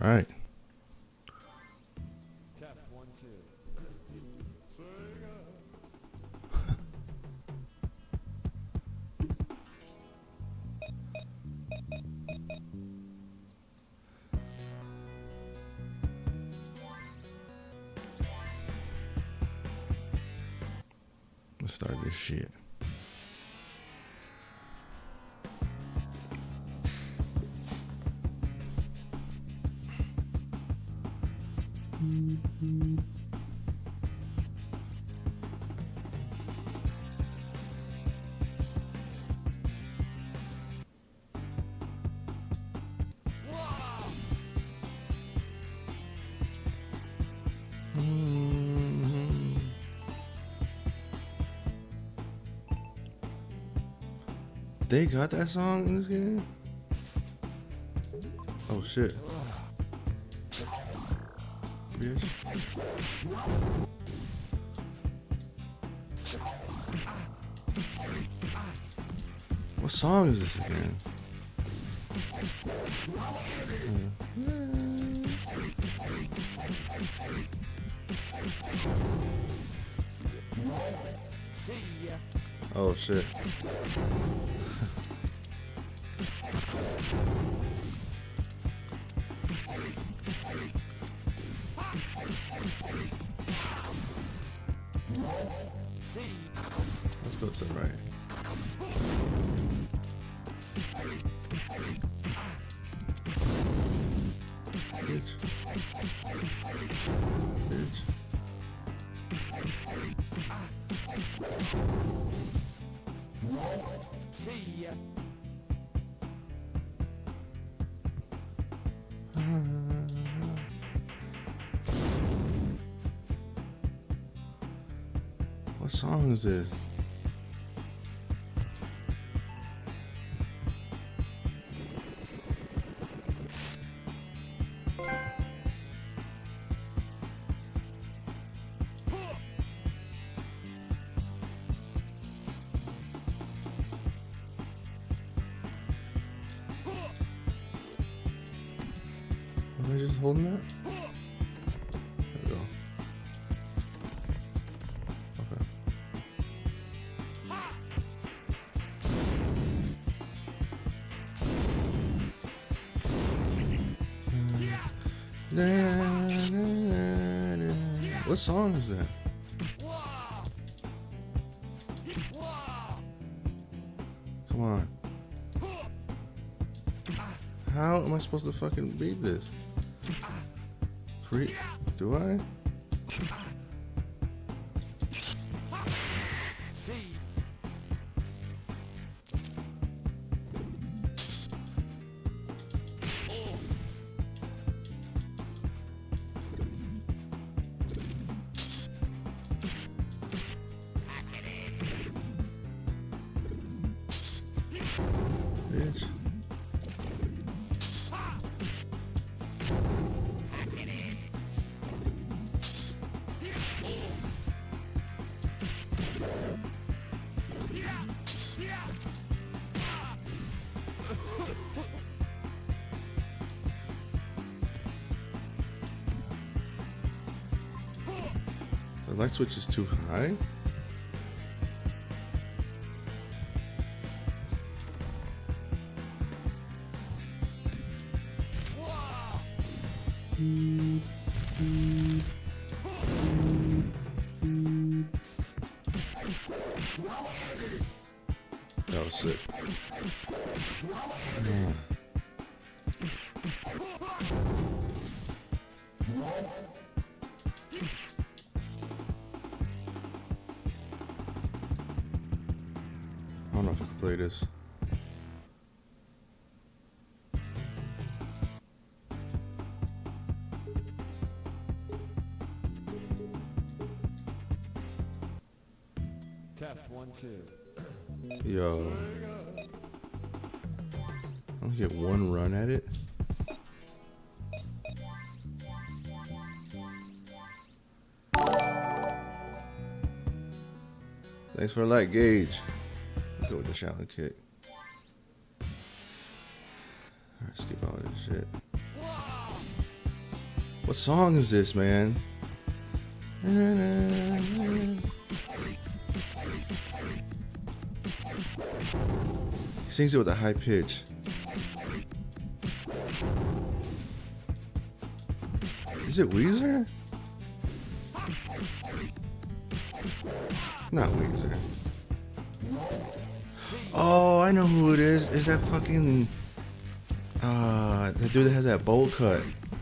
right. Test 1, 2. Let's start this shit. They got that song in this game? Oh shit. Bitch. What song is this again? Oh shit. Let's go to the right. Bitch. Bitch. What song is this? Am I just holding that? There we go. Okay. What song is that? Come on. How am I supposed to fucking beat this? Do I? Bitch. The light switch is too high? That was sick. I don't know if I can play this. Test 1, 2. Yo. I'm gonna get one run at it. Thanks for the light, Gage. Let's go with the Shaolin kick. Alright, skip all this shit. What song is this, man? He sings it with a high pitch. Is it Weezer? Not Weezer. Oh, I know who it is. Is that fucking that dude that has that bowl cut?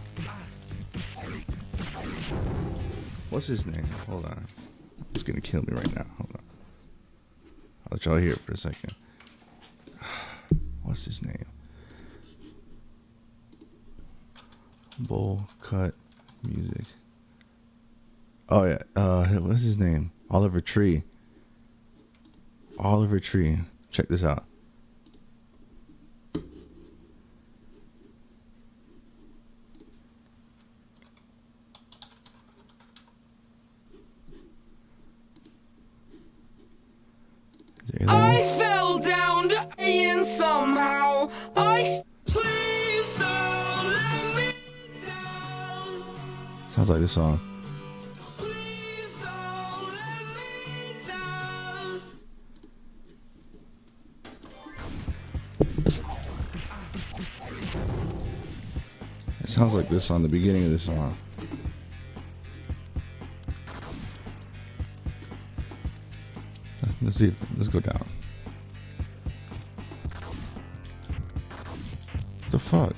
What's his name? Hold on. It's gonna kill me right now. Hold on. I'll let y'all hear it for a second. What's his name? Bowl cut music. Oh yeah. What's his name? Oliver Tree. Oliver Tree. Check this out. I fell down to and somehow please don't let me down. Sounds like this song. Please don't let me down. It sounds like this song, the beginning of this song. Let's see. Let's go down. What the fuck?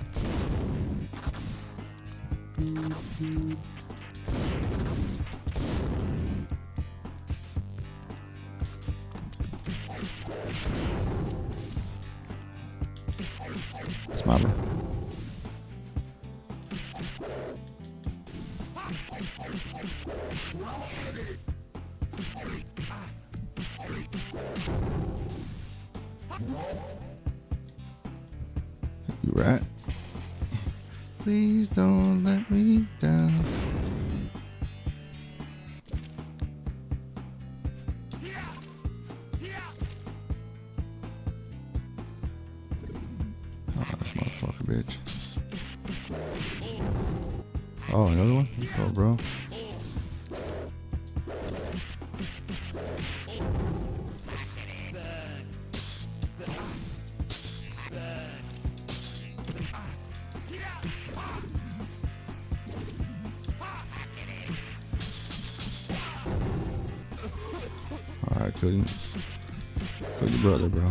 It's my bad. You right? Please don't let me down. Oh, this motherfucker, bitch. Oh, another one? Oh, bro. Alright, kill your brother, bro.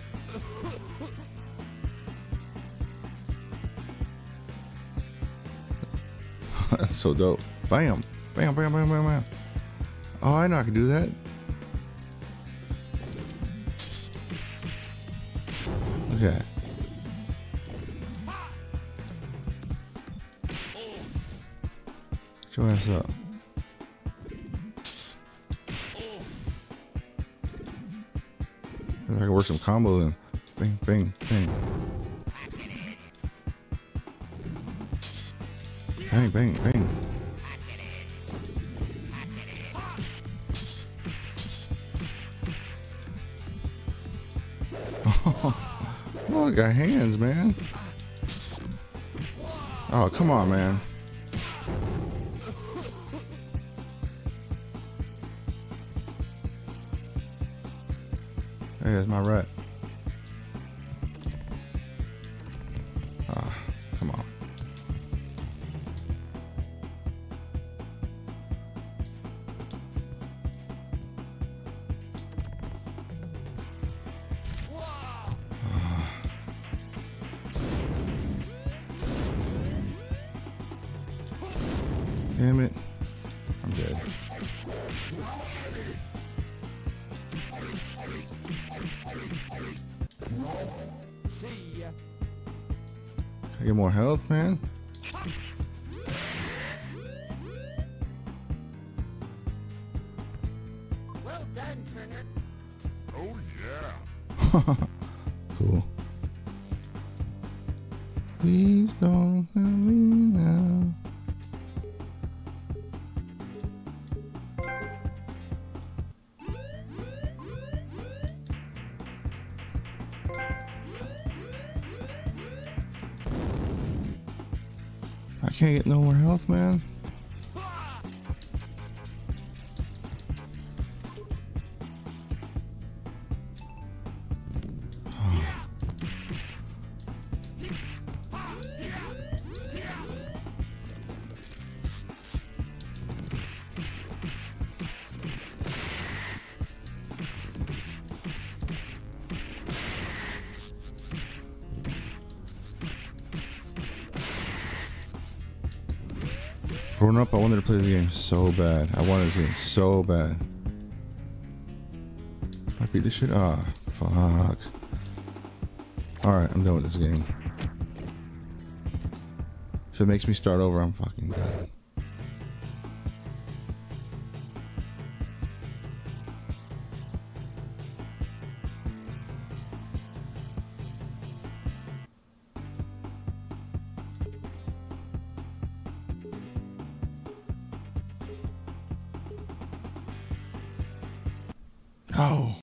That's so dope. Bam! Bam, bam, bam, bam, bam. Oh, I know I can do that. Okay. Get your ass up. I can work some combos and bang, bang, bang. Bang, bang, bang. Oh, I got hands, man. Oh, come on, man. Hey, that's my rat. Ah, come on. Damn it. I'm dead. I get more health, man. Well done, Turner. Oh yeah. Cool. Please don't let me now. I can't get no more health, man. Growing up, I wanted to play this game so bad. I wanted this game so bad. I beat this shit. Ah, fuck. Alright, I'm done with this game. If it makes me start over, I'm fucking done. Oh.